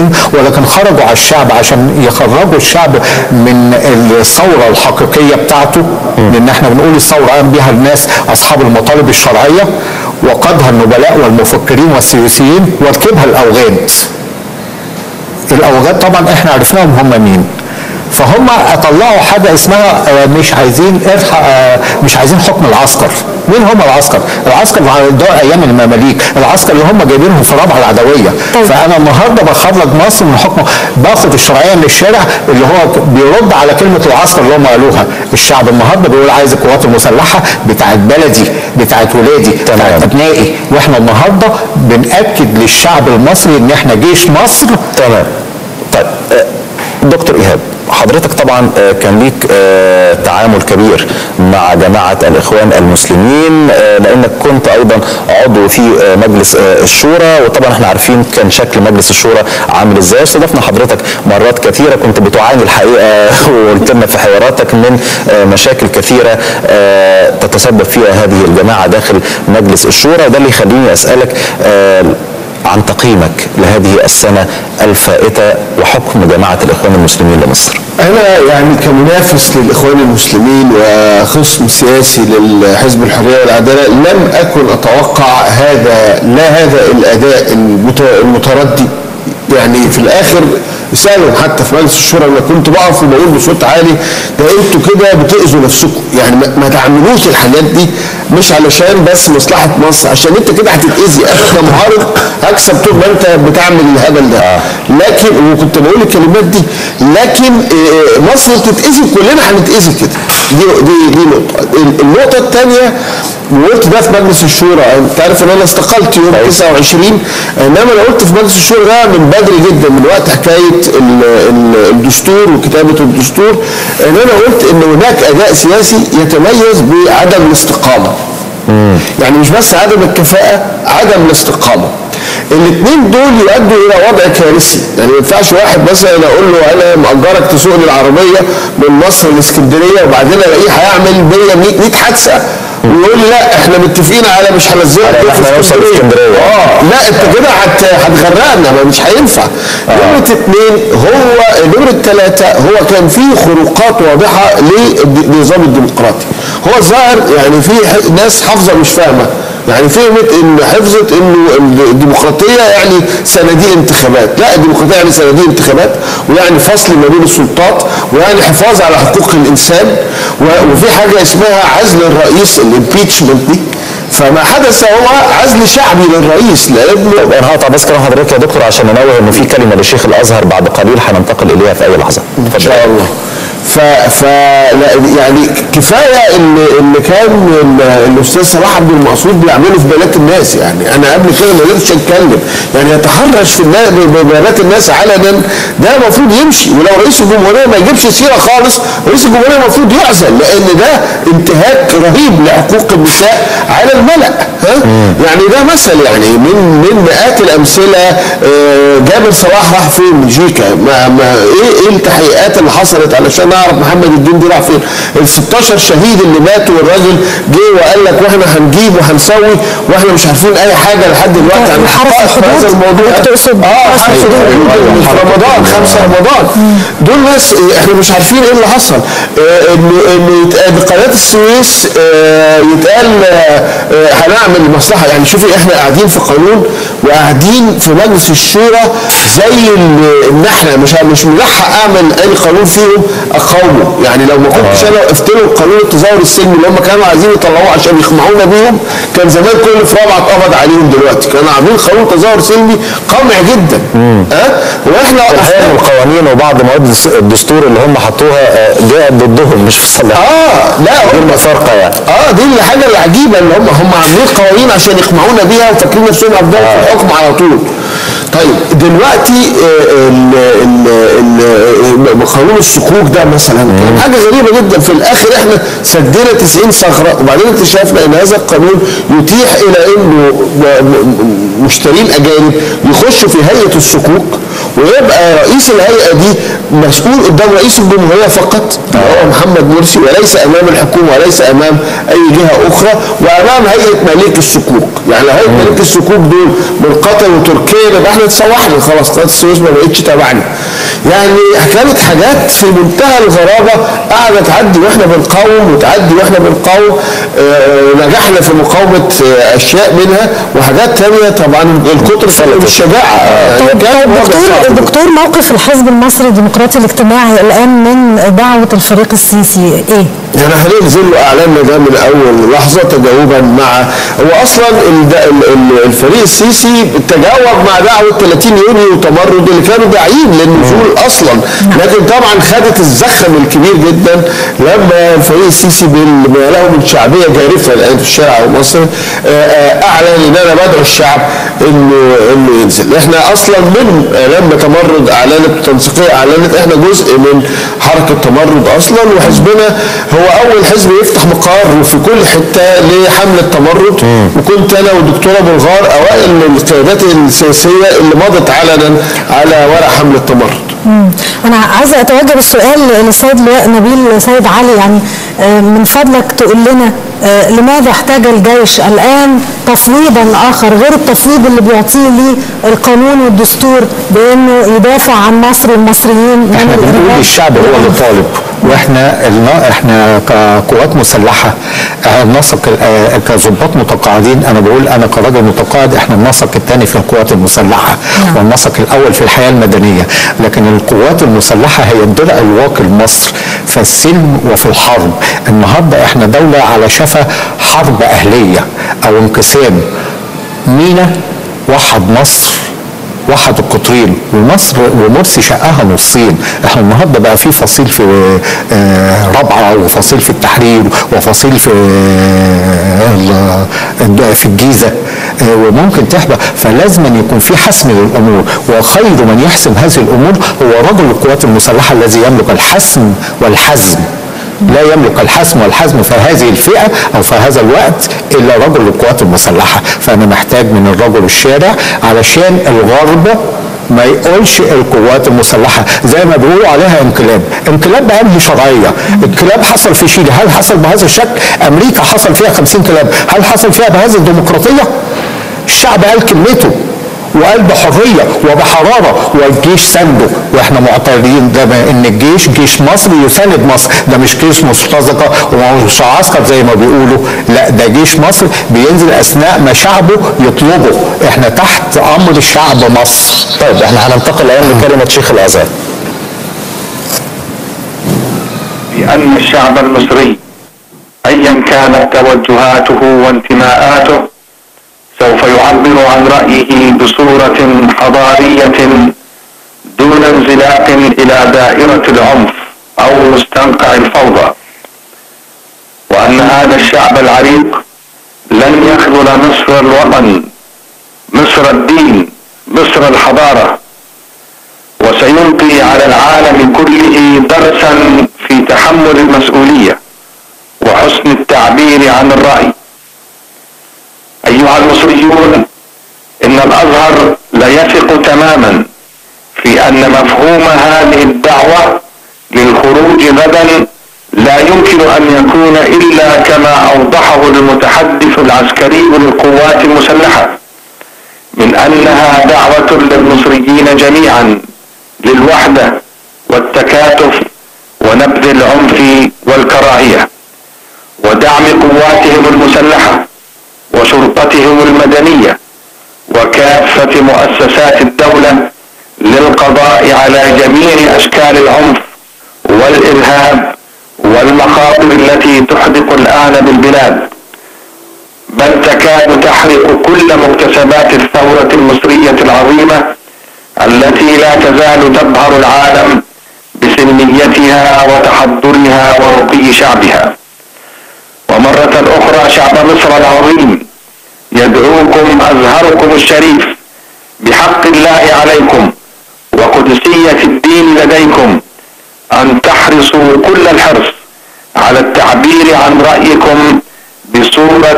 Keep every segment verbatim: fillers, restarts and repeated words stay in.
المسلمين، ولكن خرجوا على الشعب عشان يخرجوا الشعب من الثوره الحقيقيه بتاعته، لان احنا بنقول الثوره قام بها الناس اصحاب المطالب الشرعيه وقادها النبلاء والمفكرين والسياسيين، وركبها الاوغاد. الاوغاد طبعا احنا عرفناهم هم مين، فهم طلعوا حاجه اسمها مش عايزين مش عايزين حكم العسكر. مين هم العسكر؟ العسكر ده ايام المماليك، العسكر اللي هم جايبينهم في رابعه العدويه. طيب. فانا النهارده بخرج مصر من حكم، باخد الشرعيه من الشارع اللي هو بيرد على كلمه العسكر اللي هم قالوها. الشعب النهارده بيقول عايز القوات المسلحه بتاعت بلدي، بتاعت ولادي، بتاعت ابنائي، واحنا النهارده بناكد للشعب المصري ان احنا جيش مصر. تمام. طيب دكتور ايهاب، حضرتك طبعا كان ليك تعامل كبير مع جماعة الإخوان المسلمين، لأنك كنت أيضا عضو في مجلس الشورى، وطبعا احنا عارفين كان شكل مجلس الشورى عامل ازاي. استضفنا حضرتك مرات كثيرة، كنت بتعاني الحقيقة وقلت لنا في حواراتك من مشاكل كثيرة تتسبب فيها هذه الجماعة داخل مجلس الشورى، وده اللي يخليني أسألك عن تقييمك لهذه السنة الفائتة وحكم جماعة الإخوان المسلمين لمصر. أنا يعني كمنافس للإخوان المسلمين وخصم سياسي للحزب الحرية والعدالة لم أكن أتوقع هذا، لا هذا الأداء المتردي. يعني في الآخر سألوا حتى في مجلس الشورى لما كنت بقف وبقول بصوت عالي ده انتوا كده بتأذوا نفسكم، يعني ما تعملوش الحاجات دي مش علشان بس مصلحة مصر، عشان انت كده هتتأذي. انا معارض هكسب طول ما انت بتعمل الهبل ده. لكن وكنت بقول الكلمات دي، لكن مصر تتأذي كلنا هنتأذي كده. دي دي دي نقطة. النقطة الثانية وقلت ده في مجلس الشورى، انت عارف ان انا استقلت يوم تسعة وعشرين، انما انا قلت في مجلس الشورى ده من بدري جدا، من وقت حكايه الدستور وكتابه الدستور، ان انا قلت ان هناك اداء سياسي يتميز بعدم الاستقامه. مم. يعني مش بس عدم الكفاءه، عدم الاستقامه. الاثنين دول يؤدوا الى وضع كارثي. يعني ما ينفعش واحد مثلا اقول له انا مأجرك تسوق لي العربيه من مصر لاسكندريه وبعدين الاقيه هيعمل بيا مية حادثه ويقول لي لا احنا متفقين على مش هنزلك احنا نوصل اسكندريه. اه لا انت كده هتغرقنا، ما مش هينفع. نمره اثنين هو نمره ثلاثه هو كان فيه خروقات واضحه للنظام الديمقراطي. هو ظاهر يعني في ناس حافظه مش فاهمه، يعني فهمت ان حفظت انه الديمقراطيه يعني صناديق انتخابات. لا، الديمقراطيه يعني صناديق انتخابات، ويعني فصل ما بين السلطات، ويعني حفاظ على حقوق الانسان، وفي حاجه اسمها عزل الرئيس، الامبيتشمنت دي. فما حدث هو عزل شعبي للرئيس لانه. طب انا هقطع بس كلام حضرتك يا دكتور عشان ننوه انه في كلمه للشيخ الازهر بعد قليل هننتقل اليها في اي لحظه. ان شاء الله. ف, ف يعني كفايه ان ان كان الاستاذ صلاح عبد المقصود بيعمله في بيانات الناس. يعني انا قبل كده ما قدرتش اتكلم، يعني يتحرش في بيانات الناس علنا، ده المفروض يمشي. ولو رئيس الجمهوريه ما يجيبش سيره خالص، رئيس الجمهوريه المفروض يعزل، لان ده انتهاك رهيب لحقوق النساء على الملأ. ها؟ يعني ده مثل يعني من من مئات الامثله. جابر صلاح راح فين؟ بلجيكا. ما ما ايه ايه التحقيقات اللي حصلت علشان نعرف محمد الدين دي راح فين؟ ال ستاشر شهيد اللي ماتوا والراجل جه وقال لك واحنا هنجيب وهنسوي واحنا مش عارفين اي حاجه لحد دلوقتي عن حرس هذا الموضوع. تقصد اه حرس الحدود في رمضان خمسة رمضان. دول ناس احنا مش عارفين ايه اللي حصل. انه انه بقناه السويس يتقال هنعمل مصلحه. يعني شوفي احنا قاعدين في قانون وقاعدين في مجلس الشورى زي ان احنا مش مش ملحق اعمل اي قانون فيهم اقاومه. يعني لو ما كنتش انا وقفت لهم قانون التظاهر السلمي اللي هم كانوا عايزين يطلعوه عشان يخمعونا بيهم، كان زمان كل في رابعه اتقبض عليهم. دلوقتي كانوا عاملين قانون تظاهر سلمي قمع جدا. ها أه؟ واحنا الحقيقه القوانين وبعض مواد الدستور اللي هم حطوها جاءت ضدهم مش في صالحهم. اه لا هم فرقه يعني. اه دي الحاجه العجيبه اللي هم هم عاملين قوانين عشان يقمعونا بيها وفاكرين نفسهم ابداع في الحكم على طول. طيب دلوقتي قانون الصكوك ده مثلا كان حاجه غريبه جدا. في الاخر احنا سدينا تسعين ثغره وبعدين اكتشفنا ان هذا القانون يتيح الى انه مشترين اجانب يخشوا في هيئه الصكوك ويبقى رئيس الهيئه دي مسؤول قدام رئيس الجمهوريه فقط اللي هو محمد مرسي، وليس امام الحكومه وليس امام اي جهه اخرى، وامام هيئه مليك الصكوك. يعني هيئه مليك الصكوك دول من قطر وتركيا يبقى احنا اتسوحنا خلاص، قناه السويس ما بقتش تبعنا. يعني كانت حاجات في منتهى الغرابه قاعده تعدي واحنا بنقاوم وتعدي واحنا بنقاوم. آه نجحنا في مقاومه آه اشياء منها، وحاجات ثانيه طبعا الكتر والشجاعه. آه طيب دكتور دكتور موقف الحزب المصري الديمقراطي الاجتماعي الان من دعوه الفريق السيسي ايه؟ يعني هننزل له اعلاننا ده من اول لحظه تجاوبا مع هو اصلا الفريق السيسي تجاوب مع دعوه ثلاثين يونيو وتمرد اللي كانوا داعين للنزول اصلا، لكن طبعا خدت الزخم الكبير جدا لما الفريق السيسي بما له من شعبيه جارفه الان في الشارع المصري اعلن ان انا بدعو الشعب انه انه ينزل. احنا اصلا من لما تمرد اعلنت التنسيقيه اعلنت احنا جزء من حركه تمرد اصلا، وحزبنا هو اول حزب يفتح مقر في كل حته لحمله تمرد، وكنت انا والدكتوره بلغار اوائل القيادات السياسيه اللي مضت علنا على ورق حمله تمرد. انا عايزه اتوجه بالسؤال للسيد لواء نبيل سيد علي، يعني من فضلك تقول لنا لماذا احتاج الجيش الان تفويضا اخر غير التفويض اللي بيعطيه ليه القانون والدستور بانه يدافع عن مصر والمصريين؟ احنا بنقول الشعب هو اللي طالب، واحنا احنا كقوات مسلحه النسق كظباط متقاعدين. انا بقول انا كراجل متقاعد احنا النسق الثاني في القوات المسلحه والنسق الاول في الحياه المدنيه، لكن القوات المسلحه هي الدرع الواقي لمصر في السلم وفي الحرب. النهارده احنا دوله على شفا حرب اهليه او انقسام. مينا وحد مصر، وحد القطرين، ومصر ومرسي شقها نصين. احنا النهارده بقى في فصيل في رابعه وفصيل في التحرير وفصيل في في الجيزه وممكن تحبى، فلازم أن يكون في حسم للامور، وخير من يحسم هذه الامور هو رجل القوات المسلحه الذي يملك الحسم والحزم. لا يملك الحسم والحزم في هذه الفئة أو في هذا الوقت إلا رجل القوات المسلحة. فأنا محتاج من الرجل الشارع علشان الغرب ما يقولش القوات المسلحة زي ما بيقولوا عليها انقلاب. انقلاب بأنهي شرعية؟ انقلاب حصل في شيلي، هل حصل بهذا الشكل؟ أمريكا حصل فيها خمسين انقلاب، هل حصل فيها بهذه الديمقراطية؟ الشعب قال كلمته وقال بحريه وبحراره والجيش سنده، واحنا معترضين ده ان الجيش جيش مصري يساند مصر، ده مش جيش مرتزقه ومش عسكر زي ما بيقولوا، لا ده جيش مصر بينزل اثناء ما شعبه يطلبه، احنا تحت امر شعب مصر. طيب احنا هننتقل الان لكلمه شيخ الازهر. بأن الشعب المصري أيا كانت توجهاته وانتماءاته سوف يعبر عن رأيه بصورة حضارية دون انزلاق إلى دائرة العنف أو مستنقع الفوضى، وأن هذا الشعب العريق لن يخذل مصر الوطن، مصر الدين، مصر الحضارة، وسيلقي على العالم كله درسا في تحمل المسؤولية وحسن التعبير عن الرأي. أيها المصريون، إن الأزهر لا يثق تماما في أن مفهوم هذه الدعوة للخروج غدا لا يمكن أن يكون إلا كما أوضحه المتحدث العسكري للقوات المسلحة، من أنها دعوة للمصريين جميعا للوحدة والتكاتف ونبذ العنف والكراهية ودعم قواتهم المسلحة وشرطتهم المدنية وكافة مؤسسات الدولة للقضاء على جميع أشكال العنف والإرهاب والمخاطر التي تحدق الآن بالبلاد، بل تكاد تحرق كل مكتسبات الثورة المصرية العظيمة التي لا تزال تبهر العالم بسلميتها وتحضرها ورقي شعبها. ومرة أخرى شعب مصر العظيم يدعوكم أزهركم الشريف بحق الله عليكم وقدسية الدين لديكم أن تحرصوا كل الحرص على التعبير عن رأيكم بصورة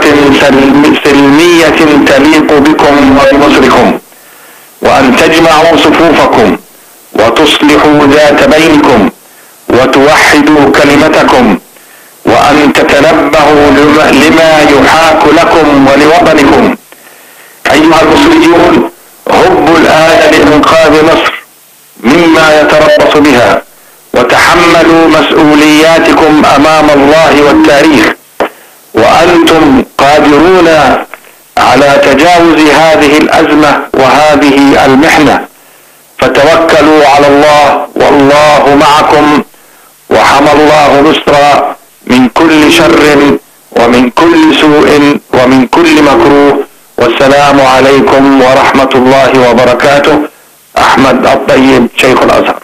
سلمية تليق بكم وبمصركم، وأن تجمعوا صفوفكم تصلحوا ذات بينكم وتوحدوا كلمتكم، وأن تتنبهوا لما يحاك لكم ولوطنكم. أيها المصريون، هبوا الآن لإنقاذ مصر مما يتربص بها، وتحملوا مسؤولياتكم أمام الله والتاريخ، وأنتم قادرون على تجاوز هذه الأزمة وهذه المحنة، فتوكلوا على الله والله معكم، وحمى الله مصر من كل شر ومن كل سوء ومن كل مكروه. والسلام عليكم ورحمة الله وبركاته. أحمد الطيب، شيخ الأزهر.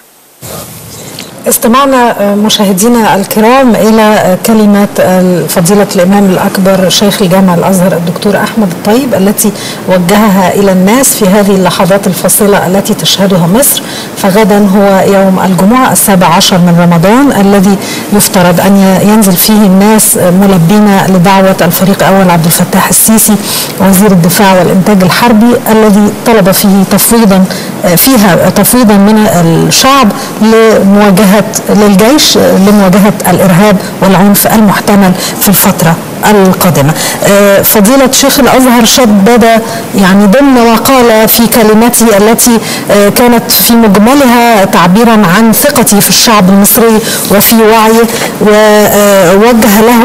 استمعنا مشاهدينا الكرام إلى كلمة فضيلة الإمام الأكبر شيخ الجامع الأزهر الدكتور أحمد الطيب التي وجهها إلى الناس في هذه اللحظات الفاصلة التي تشهدها مصر. فغدا هو يوم الجمعة السابع عشر من رمضان الذي يفترض أن ينزل فيه الناس ملبين لدعوة الفريق الأول عبد الفتاح السيسي وزير الدفاع والإنتاج الحربي الذي طلب فيه تفويضا فيها تفويضا من الشعب لمواجهة للجيش لمواجهة الإرهاب والعنف المحتمل في الفترة القادمة. فضيلة شيخ الأزهر شدد يعني ضمن وقال في كلمته التي كانت في مجملها تعبيرا عن ثقته في الشعب المصري وفي وعيه، ووجه له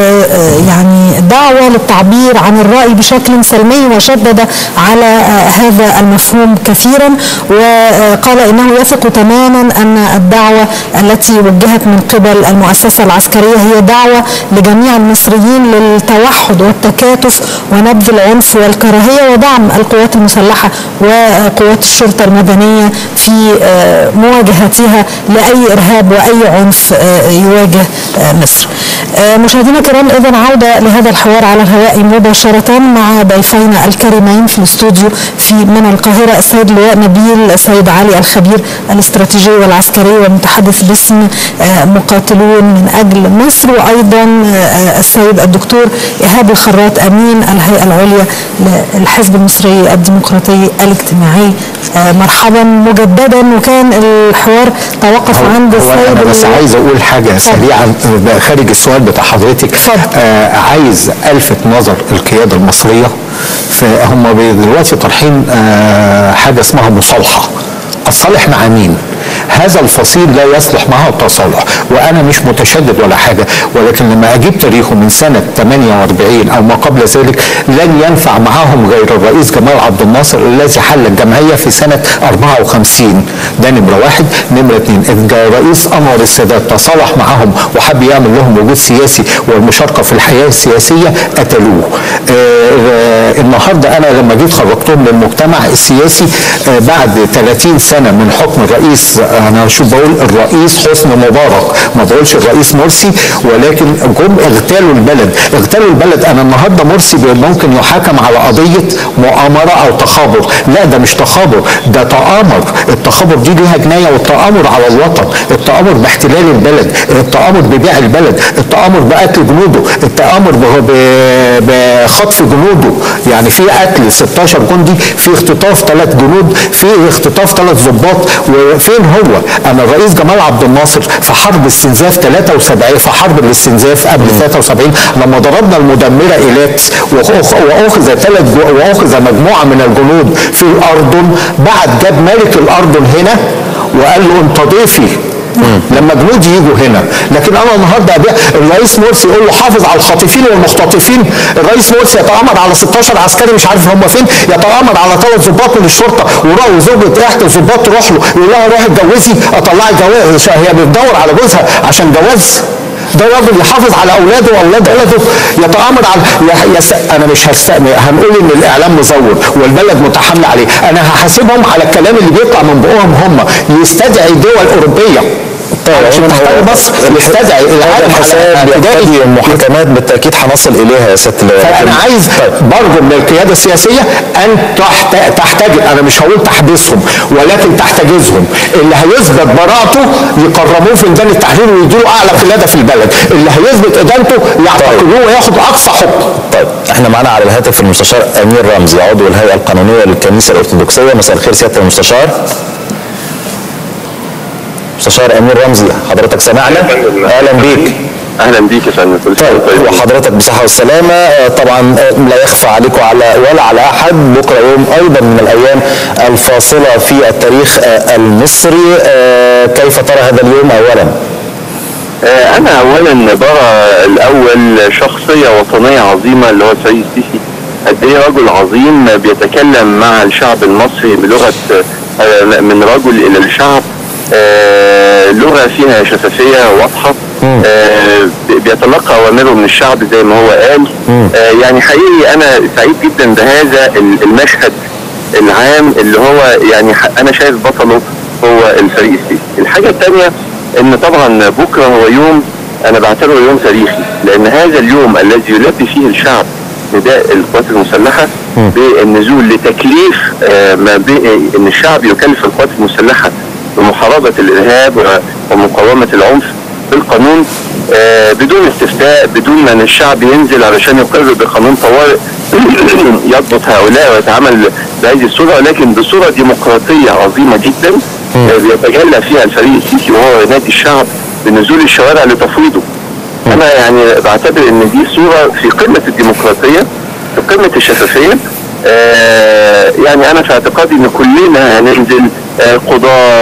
يعني دعوة للتعبير عن الرأي بشكل سلمي، وشدد على هذا المفهوم كثيرا، وقال إنه يثق تماما أن الدعوة التي وجهت من قبل المؤسسة العسكرية هي دعوة لجميع المصريين للتوحد والتكاتف ونبذ العنف والكراهية ودعم القوات المسلحة وقوات الشرطة المدنية في مواجهتها لأي إرهاب وأي عنف يواجه مصر. مشاهدينا الكرام، إذن عودة لهذا الحوار على الهواء مباشرة مع ضيفينا الكريمين في الاستوديو في من القاهرة، السيد لواء نبيل السيد علي الخبير الاستراتيجي والعسكري ومتحدث باسم مقاتلون من أجل مصر، وأيضا السيد الدكتور إيهاب الخراط أمين الهيئة العليا للحزب المصري الديمقراطي الاجتماعي. مرحبا مجددا. وكان الحوار توقف عند السيد. أنا بس عايز أقول حاجة سريعا خارج السؤال بتاع حضرتك. آه عايز ألفت نظر القيادة المصرية، فهم دلوقتي طرحين آه حاجة اسمها مصالحة. الصالح مع مين؟ هذا الفصيل لا يصلح معه التصالح، وانا مش متشدد ولا حاجه، ولكن لما اجيب تاريخه من سنه ثمانية وأربعين او ما قبل ذلك لن ينفع معهم غير الرئيس جمال عبد الناصر الذي حل الجمعيه في سنه أربعة وخمسين. ده نمره واحد. نمره اثنين، الرئيس انور السادات تصالح معهم وحب يعمل لهم وجود سياسي والمشاركه في الحياه السياسيه، قتلوه. آه النهارده انا لما جيت خرجتهم للمجتمع السياسي آه بعد ثلاثين سنه من حكم الرئيس، انا شو بقول الرئيس حسني مبارك، ما بقولش الرئيس مرسي، ولكن جم اغتالوا البلد، اغتالوا البلد. انا النهارده مرسي ممكن يحاكم على قضيه مؤامره او تخابر، لا ده مش تخابر، ده تآمر. التخابر دي ليها جنايه، والتآمر على الوطن، التآمر باحتلال البلد، التآمر ببيع البلد، التآمر بقتل جنوده، التآمر بخطف جنوده. يعني في قتل ستاشر جندي، في اختطاف ثلاث جنود، في اختطاف ثلاث ضباط. وفين هو؟ انا الرئيس جمال عبد الناصر في حرب استنزاف ثلاثة وسبعين، في حرب الاستنزاف قبل ثلاثة وسبعين لما ضربنا المدمره ايلات واخذ ثلاث واخذ مجموعه من الجنود في الاردن، بعد جاب ملك الاردن هنا وقال له انت ضيفي لما جنودي يجوا هنا. لكن انا النهارده الرئيس مرسي يقول له حافظ على الخاطفين والمختطفين. الرئيس مرسي يتآمر على ستاشر عسكري مش عارف هم فين، يتآمر على ثلاث ضباط من الشرطه، وراحوا زوجة احد الضباط تروح له يقول لها روحي اتجوزي اطلعي جواز، هي بتدور على جوزها عشان جواز. ده راجل يحافظ على اولاده واولاد بلده، يتآمر على يس... انا مش هستأمن هنقول ان الاعلام مزور والبلد متحامله عليه، انا هحاسبهم على الكلام اللي بيطلع من بقهم هم. يستدعي دول اوروبيه عشان تحتاج مصر، يستدعي العالم حساب يقتضي المحاكمات بالتاكيد هنصل اليها يا سياده اللواء. فانا عايز برضه من القياده السياسيه ان تحتجز، انا مش هقول تحبسهم ولكن تحتجزهم. اللي هيثبت براءته يكرموه في ميدان التحرير ويديله اعلى قياده في البلد، اللي هيثبت ادانته يعتقلوه وياخد اقصى حكم. طيب احنا معانا على الهاتف المستشار امير رمزي عضو الهيئه القانونيه للكنيسه الارثوذكسيه. مساء الخير سياده المستشار. مستشار امير رمزي، حضرتك سمعنا؟ اهلا بيك. اهلا بيك يا فندم. طيب وحضرتك بصحه والسلامه. طبعا لا يخفى عليكم على ولا على احد بكره يوم ايضا من الايام الفاصله في التاريخ المصري، كيف ترى هذا اليوم اولا؟ انا اولا برى الاول شخصيه وطنيه عظيمه اللي هو السيد السيسي، قد ايه رجل عظيم بيتكلم مع الشعب المصري بلغه من رجل الى الشعب، لغه فيها شفافيه واضحه، بيتلقى اوامره من الشعب زي ما هو قال. يعني حقيقي انا سعيد جدا بهذا المشهد العام اللي هو يعني انا شايف بطله هو الفريق السيسي. الحاجه الثانيه ان طبعا بكره هو يوم انا بعتبره يوم تاريخي، لان هذا اليوم الذي يلبي فيه الشعب نداء القوات المسلحه بالنزول لتكليف ما بين ان الشعب يكلف القوات المسلحه بمحاربه الارهاب ومقاومه العنف بالقانون بدون استفتاء، بدون ما الشعب ينزل علشان يقرر بقانون طوارئ يضبط هؤلاء ويتعامل بهذه الصوره، ولكن بصوره ديمقراطيه عظيمه جدا بيتجلى فيها الفريق السيسي وهو ينادي الشعب بنزول الشوارع لتفويضه. انا يعني بعتبر ان دي صوره في قمه الديمقراطيه، في قمه الشفافيه. آه يعني انا في اعتقادي ان كلنا هننزل آه قضاه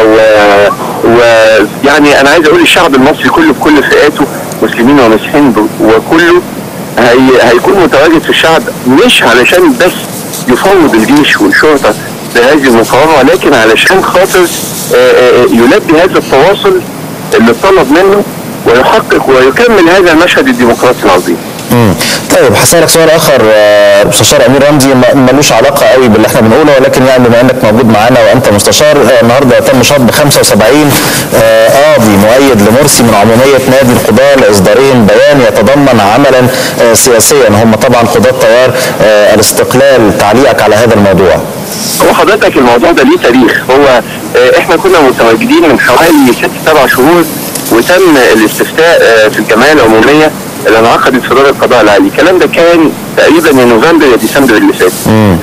ويعني انا عايز اقول الشعب المصري كله بكل فئاته مسلمين ومسيحيين وكله هي هيكون متواجد في الشعب، مش علشان بس يفوض الجيش والشرطه بهذه المقاومه، ولكن علشان خاطر يلبي هذا التواصل اللي طلب منه ويحقق ويكمل هذا المشهد الديمقراطي العظيم. امم طيب هسألك سؤال اخر مستشار امير رمزي ملوش علاقه قوي باللي احنا بنقوله، ولكن يعني بما انك موجود معانا وانت مستشار، النهارده تم شطب خمسة وسبعين قاضي مؤيد لمرسي من عموميه نادي القضاه لاصدارهم بيان يتضمن عملا سياسيا، هم طبعا قضاه تيار الاستقلال. تعليقك على هذا الموضوع؟ هو حضرتك الموضوع ده ليه تاريخ، هو احنا كنا متواجدين من حوالي ست سبع شهور وتم الاستفتاء في الجمعيه العموميه اللي انعقدت في دار القضاء العالي. الكلام ده كان تقريبا يا نوفمبر يا ديسمبر اللي فات،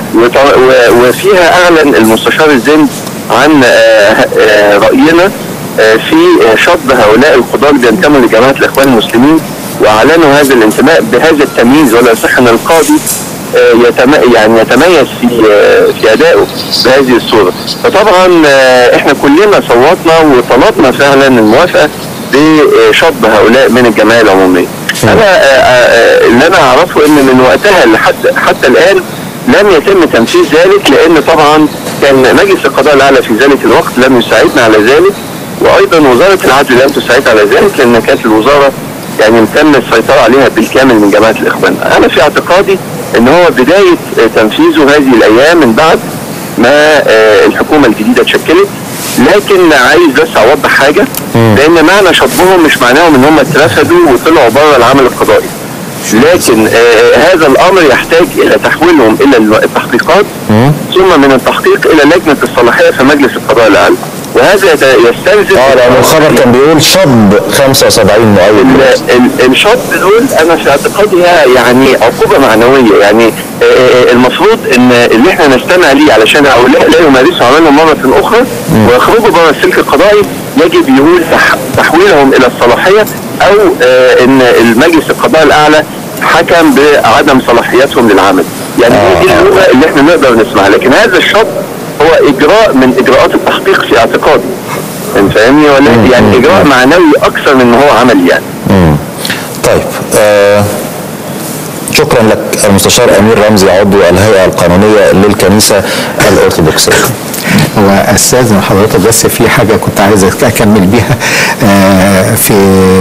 وفيها اعلن المستشار الزند عن راينا في شطب هؤلاء القضاه اللي بينتموا لجماعه الاخوان المسلمين، واعلنوا هذا الانتماء بهذا التمييز، ولا يصح ان القاضي يعني يتميز في في ادائه بهذه الصوره. فطبعا احنا كلنا صوتنا وطلبنا فعلا الموافقه بشطب هؤلاء من الجمعيه العموميه. انا اللي انا اعرفه ان من وقتها لحد حتى الان لم يتم تنفيذ ذلك، لان طبعا كان مجلس القضاء الاعلى في ذلك الوقت لم يساعدنا على ذلك، وايضا وزاره العدل لم تساعد على ذلك، لان كانت الوزاره يعني تم السيطره عليها بالكامل من جماعه الاخوان. انا في اعتقادي ان هو بدايه تنفيذه هذه الايام من بعد ما الحكومه الجديده اتشكلت. لكن عايز بس اوضح حاجه، لان معنى شطبهم مش معناهم ان هم اترفدوا وطلعوا بره العمل القضائي، لكن آه هذا الامر يحتاج الى تحويلهم الى التحقيقات، ثم من التحقيق الى لجنه الصلاحيه في مجلس القضاء الاعلى، وهذا يستلزم اه لان الخبر كان بيقول شطب خمسة وسبعين مؤيد. الشطب دول انا في اعتقادي يعني عقوبه معنويه، يعني آه آه المفروض ان اللي احنا نستمع ليه علشان هؤلاء لا يمارسوا عملهم مره اخرى ويخرجوا بره السلك القضائي، يجب يقول تحويلهم الى الصلاحيه، او آه ان المجلس القضاء الاعلى حكم بعدم صلاحياتهم للعمل. يعني آه. دي اللغه اللي احنا نقدر نسمعها، لكن هذا الشطب هو اجراء من اجراءات التحقيق في اعتقادي، انت فاهمني ولا؟ يعني اجراء معنوي اكثر من ان هو عمل يعني. مم. طيب آه شكرا لك المستشار امير رمزي عضو الهيئه القانونيه للكنيسه الارثوذكسيه. هو استاذن حضرتك بس في حاجه كنت عايز اكمل بيها. في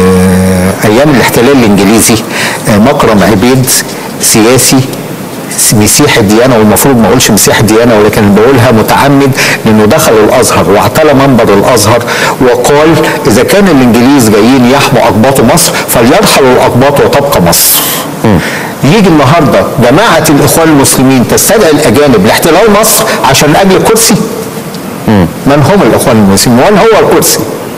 ايام الاحتلال الانجليزي مكرم عبيد سياسي مسيح الديانه، والمفروض ما اقولش مسيح الديانه ولكن بقولها متعمد، لانه دخل الازهر واعتلى منبر الازهر وقال اذا كان الانجليز جايين يحموا اقباط مصر فليرحلوا الاقباط وتبقى مصر. م. يجي النهارده جماعه الاخوان المسلمين تستدعي الاجانب لاحتلال مصر عشان اجل كرسي؟ م. من هم الاخوان المسلمين؟ ومن هو الكرسي؟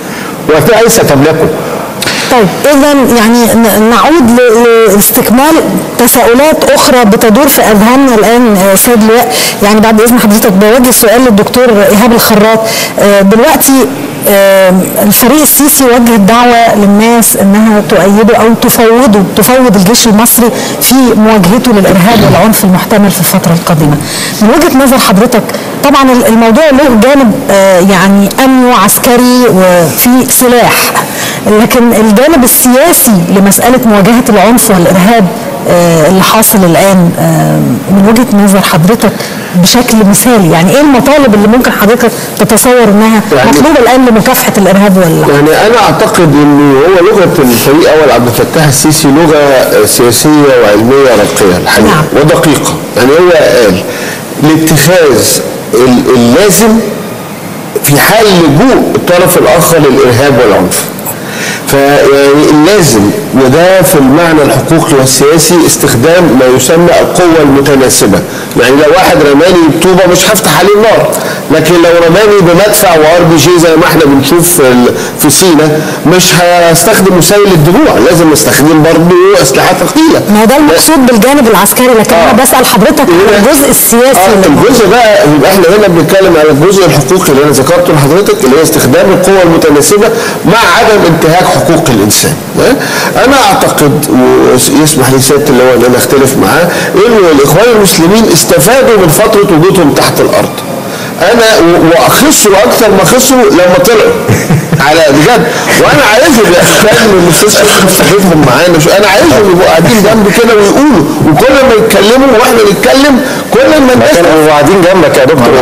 وليس تملكه. طيب اذا يعني نعود لاستكمال تساؤلات اخرى بتدور في اذهاننا الان سيد لواء. يعني بعد اذن حضرتك بوجه سؤال للدكتور ايهاب الخراط. دلوقتي الفريق السيسي وجه الدعوة للناس انها تؤيده او تفوضه تفوض الجيش المصري في مواجهته للارهاب والعنف المحتمل في الفترة القادمة. من وجهة نظر حضرتك طبعا الموضوع له جانب يعني امني وعسكري وفي سلاح، لكن الجانب السياسي لمسألة مواجهة العنف والارهاب اللي حاصل الآن من وجهة نظر حضرتك بشكل مثالي، يعني ايه المطالب اللي ممكن حضرتك تتصور انها يعني مطلوبة الآن لمكافحة الارهاب ولا؟ يعني انا اعتقد انه هو لغة الفريق اول عبد الفتاح السيسي لغة سياسية وعلمية راقية الحقيقة نعم. ودقيقة. يعني هو قال لاتخاذ اللازم في حال لجوء الطرف الاخر للارهاب والعنف. فيعني اللازم وده في المعنى الحقوقي والسياسي استخدام ما يسمى القوة المتناسبة. يعني لو واحد رماني بطوبة مش هفتح عليه النار، لكن لو رماني بمدفع وار بي جي زي ما احنا بنشوف في سينا مش هستخدم مسيل الدموع، لازم استخدم برضه اسلحة ثقيلة. ما ده المقصود بالجانب العسكري، لكن انا آه. بسأل حضرتك عن الجزء السياسي. آه الجزء بقى يبقى احنا هنا بنتكلم على الجزء الحقوقي اللي انا ذكرته لحضرتك اللي هي استخدام القوة المتناسبة مع عدم انتهاك حقوق الانسان. انا اعتقد ويسمح لي سيادة اللواء ان انا اختلف معاه انه الاخوان المسلمين استفادوا من فترة وجودهم تحت الارض. انا واخسوا اكثر ما خسوا لما طلعوا على بجد، وانا عايزهم يا اخوان من الاستاذ مستضيفهم معانا، انا عايزهم يبقوا قاعدين جنب كده ويقولوا، وكل ما يتكلموا واحنا نتكلم كل ما الناس كانوا قاعدين جنبك يا دكتور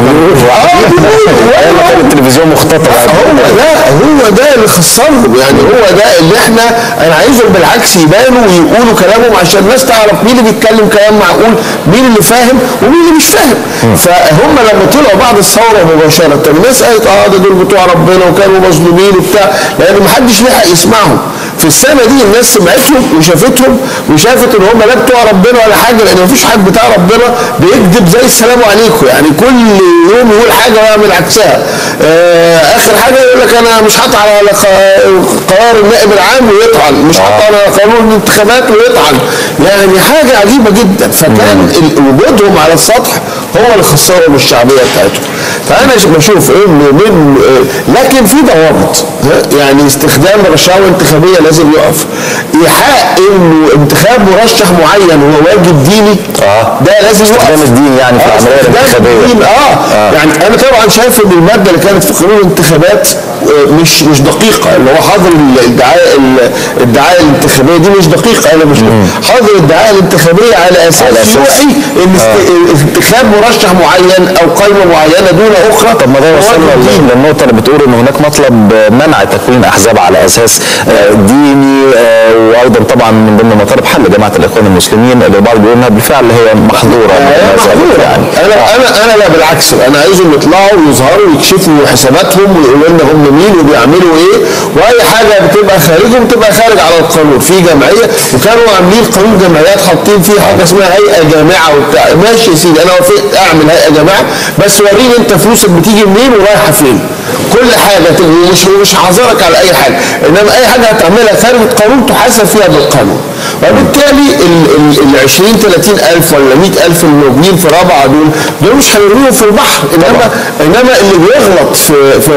اه كان التلفزيون مختطف. هو ده هو ده اللي خسرهم، يعني هو ده اللي احنا انا عايزهم بالعكس يبانوا ويقولوا كلامهم عشان الناس تعرف مين اللي بيتكلم كلام معقول، مين اللي فاهم ومين اللي مش فاهم. فهم لما طلعوا بعد الثوره مباشره الناس قالت اه ده دول بتوع ربنا وكانوا مظلومين وبتاع، لان ما حدش لحق يسمعهم. في السنه دي الناس سمعتهم وشافتهم وشافت ان هم لا بتوع ربنا ولا حاجه، لان ما فيش حد بتاع ربنا بيكذب زي السلام عليكم، يعني كل يوم يقول حاجه ويعمل عكسها. آه اخر حاجه يقول لك انا مش هطعن على قرار النائب العام ويطعن، مش هطعن على قانون الانتخابات ويطعن، يعني حاجه عجيبه جدا. فكان وجودهم على السطح هو اللي خسرهم الشعبيه بتاعتهم. فانا بشوف انه من لكن في ضوابط، يعني استخدام رشاوى انتخابيه لازم يقف. ايحاء انه انتخاب مرشح معين هو واجب ديني اه ده لازم يقف. استخدام الدين يعني في العمليه الانتخابيه. آه. اه يعني انا طبعا شايف ان الماده اللي كانت في قانون الانتخابات مش مش دقيقه، اللي هو حظر الدعايه الدعايه الانتخابيه دي مش دقيقه، انا مش حظر الدعايه الانتخابيه على اساس يوحي ان انتخاب مرشح معين او قائمه معينه دون اخرى. طب ما ده وصلنا للنقطه اللي بتقول ان هناك مطلب منع تكوين احزاب على اساس ديني، وايضا طبعا من ضمن مطالب حل جماعه الاخوان المسلمين اللي البعض بيقول انها بالفعل هي محظوره. يعني انا انا انا لا بالعكس، انا عايزهم يطلعوا ويظهروا ويكشفوا حساباتهم ويقولوا لنا هم مين وبيعملوا ايه، واي حاجه بتبقى خارجهم بتبقى خارج على القانون. في جمعيه وكانوا عاملين قانون جمعيات حاطين فيه حاجه اسمها هيئه جامعه وبتاع، ماشي يا سيدي انا وافقت اعمل هيئه جامعه، بس وريني انت فلوسك بتيجي منين ورايحه فين. كل حاجه مش مش هعذرك على اي حاجه، انما اي حاجه هتعملها خارج القانون تحاسب فيها بالقانون. وبالتالي ال عشرين ثلاثين ألف ولا مئة ألف الموجودين في رابعه دول دول مش هنرميهم في البحر، انما انما اللي بيغلط في في,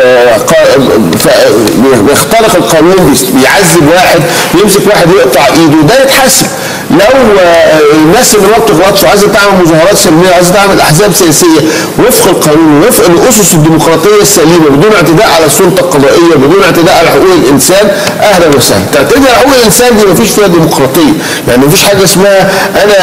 في بيخترق القانون بيعذب واحد، يمسك واحد يقطع ايده، ده يتحاسب. لو الناس اللي ما بتغلطش وعايزه تعمل مظاهرات سلميه وعايزه تعمل احزاب سياسيه وفق القانون وفق الاسس الديمقراطيه السليمه بدون اعتداء على السلطه القضائيه بدون اعتداء على حقوق الانسان، اهلا وسهلا. تعتدي على حقوق الانسان دي ما فيش فيها ديمقراطيه، يعني ما فيش حاجه اسمها انا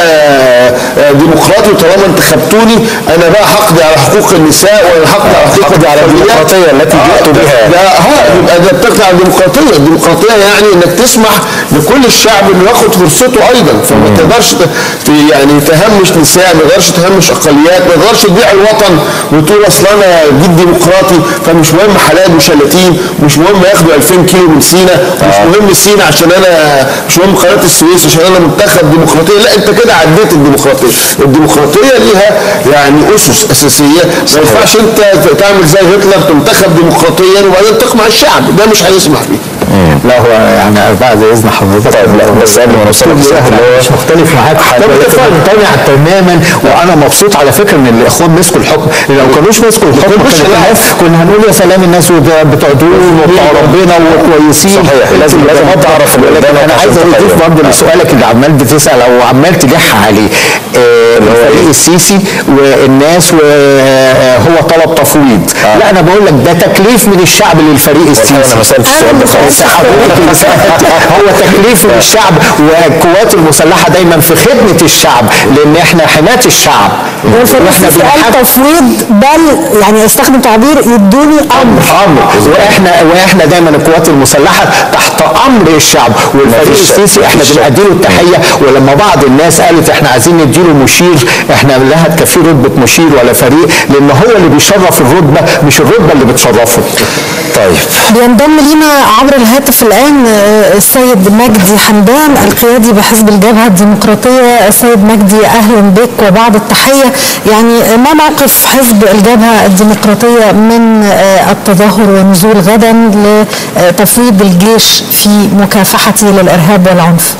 ديمقراطي وطالما انتخبتوني انا بقى هقضي على حقوق النساء ولا هقضي على حقوق على الديمقراطيه التي جئت بها. ده ها يبقى ده بتقضي على الديمقراطيه، الديمقراطيه يعني انك تسمح لكل الشعب انه ياخد فرصته ايضا، فما تقدرش يعني تهمش نساء، ما تقدرش تهمش اقليات، ما تقدرش تبيع الوطن وتقول اصل انا جيت ديمقراطي فمش مهم حلال وشلاتين، مش مهم ياخدوا ألفين كيلو من سينا، مش مهم سينا عشان انا مش مهم قناه السويس عشان انا منتخب ديمقراطيه. لا انت كده عديت الديمقراطيه. الديمقراطيه ليها يعني اسس اساسيه، ما ينفعش انت تعمل زي هتلر تنتخب ديمقراطيا وبعدين تقمع الشعب، ده مش هيسمح بيه. لا هو يعني بعد اذن حضرتك. طيب لا بس قبل ما نوصل مش مختلف معاك، مقتنع تماما، وانا مبسوط على فكره ان الاخوان مسكوا الحكم. لو كانوش مسكوا الحكم كنا هنقول يا سلام الناس بتوع دول وبتوع ربنا وكويسين. صحيح، لازم لازم تعرف اللي قدامك. انا عايز اضيف برضه لسؤالك اللي عمال بتسال او عمال تلح عليه، الفريق السيسي والناس وهو طلب تفويض. آه. لا انا بقول لك ده تكليف من الشعب للفريق السيسي. انا ما سالتش السؤال ده خالص. هو تكليف من الشعب، والقوات المسلحه دايما في خدمه الشعب، لان احنا حمايه الشعب. واحنا قال تفويض، بل يعني استخدم تعبير يدوني امر امر واحنا واحنا دايما القوات المسلحه تحت امر الشعب، والفريق السيسي احنا بنأدي له التحيه. ولما بعض الناس قالت احنا عايزين نديله مشير، احنا لا هتكفيه رتبه مشير ولا فريق، لان هو اللي بيشرف الرتبه مش الرتبه اللي بتشرفه. طيب بينضم لينا عبر الهاتف الان السيد مجدي حمدان القيادي بحزب الجبهه الديمقراطيه. السيد مجدي اهلا بك وبعد التحيه. يعني ما موقف حزب الجبهه الديمقراطيه من التظاهر ونزول غدا لتفويض الجيش في مكافحته للارهاب والعنف؟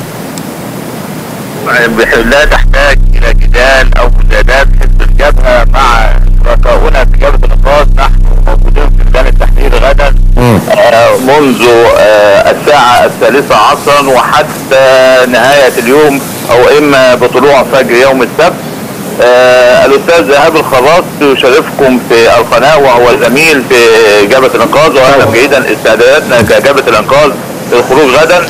لا تحتاج الى جدال او مجادلات. حزب الجبهه مع شركاؤنا في جبهه الانقاذ نحن موجودين في ميدان التحرير غدا آه منذ آه الساعه الثالثه عصرا وحتى نهايه اليوم او اما بطلوع فجر يوم السبت. آه الاستاذ ايهاب الخراط يشرفكم في القناه وهو زميل في جبهه الانقاذ، واعلم جيدا استعداداتنا كجبهه الانقاذ للخروج غدا.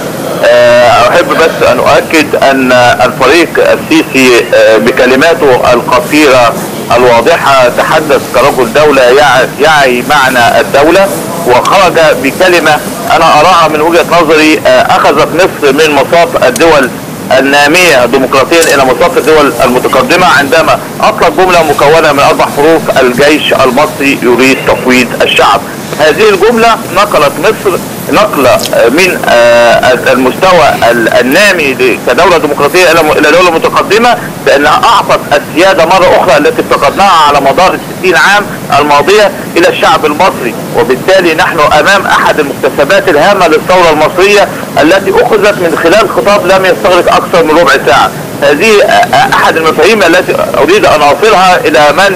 احب بس ان اؤكد ان الفريق السيسي بكلماته القصيرة الواضحة تحدث كرجل دولة يعي معنى الدولة، وخرج بكلمة انا اراها من وجهة نظري اخذت مصر من مصاف الدول النامية ديمقراطيا الى مصاف الدول المتقدمة عندما اطلق جملة مكونة من اربع حروف: الجيش المصري يريد تفويض الشعب. هذه الجملة نقلت مصر نقلة من المستوى النامي كدولة ديمقراطية إلى دولة متقدمة، بأنها أعطت السيادة مرة أخرى التي افتقدناها على مدار الستين عام الماضية إلى الشعب المصري. وبالتالي نحن أمام أحد المكتسبات الهامة للثورة المصرية التي أخذت من خلال خطاب لم يستغرق أكثر من ربع ساعة. هذه أحد المفاهيم التي أريد أن أوصلها إلى من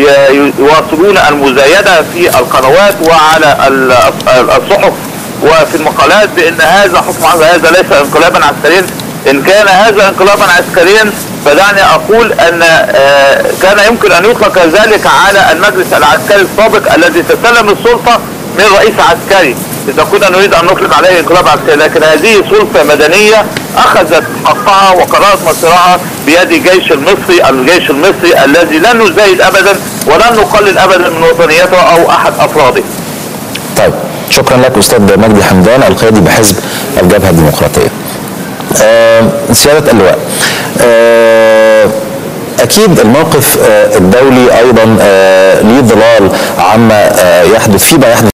يواصلون المزايدة في القنوات وعلى الصحف وفي المقالات بأن هذا حكم هذا ليس انقلابا عسكريا. إن كان هذا انقلابا عسكريا فدعني أقول أن كان يمكن أن يطلق ذلك على المجلس العسكري السابق الذي تسلم السلطة من رئيس عسكري إذا كنا نريد أن نطلق عليه انقلاب عسكري، لكن هذه سلطة مدنية أخذت حقها وقرارات مصيرها بيد الجيش المصري، الجيش المصري الذي لن نزايد أبدا ولن نقلل أبدا من وطنيته أو أحد أفراده. طيب شكرا لك أستاذ مجدي حمدان القيادي بحزب الجبهة الديمقراطية. آه سيادة اللواء، آه أكيد الموقف آه الدولي أيضا آه ليه ظلال عما آه يحدث فيما يحدث